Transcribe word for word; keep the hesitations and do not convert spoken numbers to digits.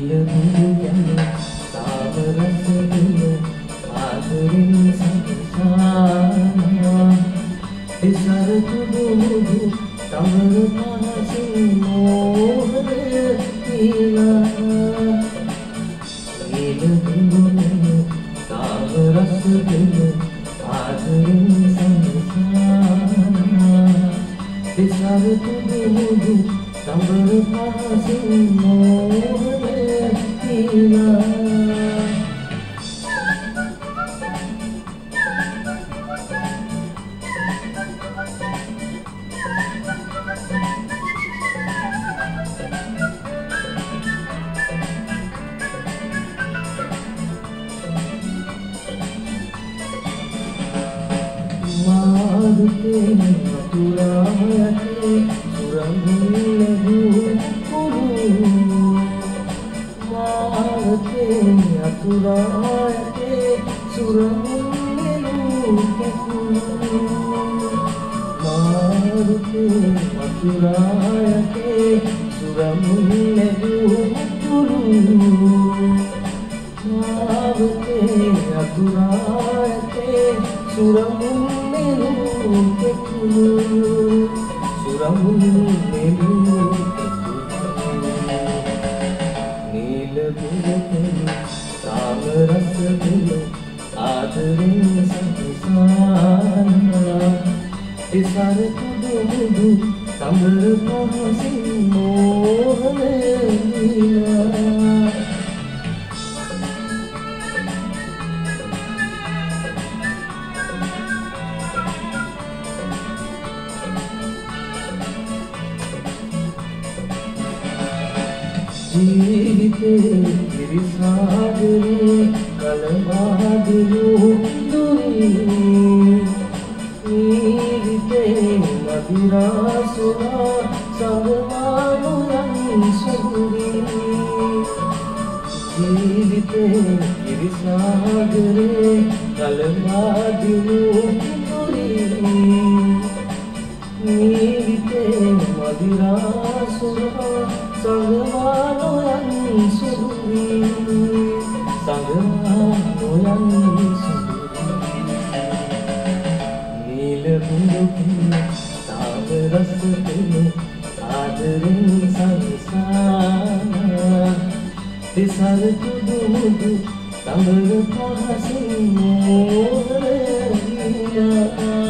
නිලබුගැන තාවරසගෙන ආදරෙන් සංසාරා තිසර තුඩුමුදු තවර පහසින් මෝහය තිලා නිලබුගැන තාවරසගෙන ආදරෙන් සංසාරා තිසර තුඩුමුදු තවර පහසින් මෝහය තිලා මාරුතේ වතුරායතේ සුරංගිලෙහි කුරු මාරුතේ වතුරායතේ සුරංගිලෙහි කුරු මාරුතේ වතුරායතේ සුරංගිලෙහි කුරු මාරුතේ වතුරායතේ සුරංගිලෙහි කුරු සුරංගිලෙහි නිලබුගැන තාවරසගෙන ආදරෙන් සංසාරා තිසර තුඩුමුදු තවර පහසින් මෝහය තිලා ජීවිතේ කිරිසාගරේ කලබාදිනු දුරී ජීවිතේ මදිරාසුරා සඟවානු යන් සුරී ජීවිතේ කිරිසාගරේ කලබාදිනු දුරී ජීවිතේ මදිරාසුරා සඟවානු යන් සුරී සඟවානු යන් සුරී නිලබුගැන තාවරසගෙන ආදරෙන් සංසාරා තිසර තුඩුමුදු තවර පහසින් මෝහය තිලා